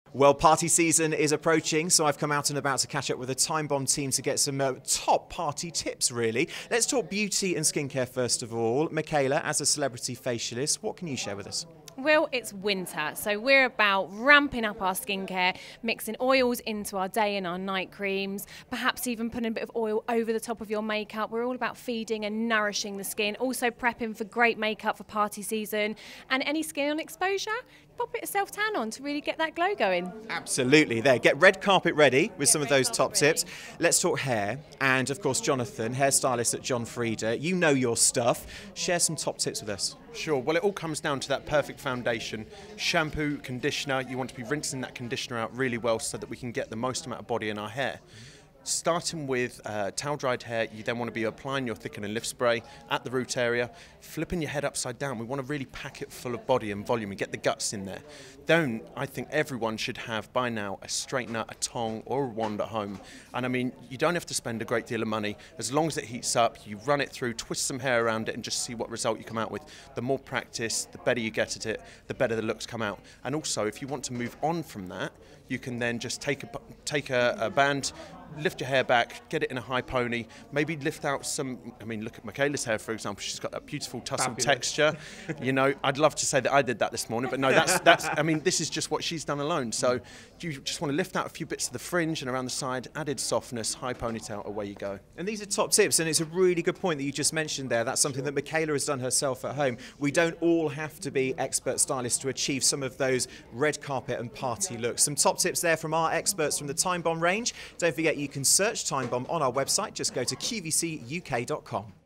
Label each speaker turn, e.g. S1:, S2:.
S1: Well, party season is approaching, so I've come out and about to catch up with the Time Bomb team to get some top party tips, really. Let's talk beauty and skincare first of all. Michaela, as a celebrity facialist, what can you share with us?
S2: Well, it's winter, so we're about ramping up our skincare, mixing oils into our day and our night creams, perhaps even putting a bit of oil over the top of your makeup. We're all about feeding and nourishing the skin, also prepping for great makeup for party season, and any skin on exposure, pop a bit of self-tan on to really get that glow going.
S1: Absolutely, there. Get red carpet ready with some of those top tips. Let's talk hair, and of course Jonathan, hairstylist at John Frieda. You know your stuff. Share some top tips with us.
S3: Sure, well it all comes down to that perfect foundation. Shampoo, conditioner, you want to be rinsing that conditioner out really well so that we can get the most amount of body in our hair. Starting with towel dried hair, you then want to be applying your thicken and lift spray at the root area, flipping your head upside down. We want to really pack it full of body and volume and get the guts in there. Then I think everyone should have by now a straightener, a tong or a wand at home. And I mean, you don't have to spend a great deal of money. As long as it heats up, you run it through, twist some hair around it and just see what result you come out with. The more practice, the better you get at it, the better the looks come out. And also, if you want to move on from that, you can then just take a band, lift your hair back, get it in a high pony, maybe lift out some, I mean, look at Michaela's hair, for example. She's got that beautiful tussle texture. You know, I'd love to say that I did that this morning, but no, that's I mean, this is just what she's done alone. So you just want to lift out a few bits of the fringe and around the side, added softness, high ponytail, away you go.
S1: And these are top tips, and it's a really good point that you just mentioned there. That's something that Michaela has done herself at home. We don't all have to be expert stylists to achieve some of those red carpet and party looks. Some top tips there from our experts from the Time Bomb range. Don't forget you can search Time Bomb on our website. Just go to QVCUK.com.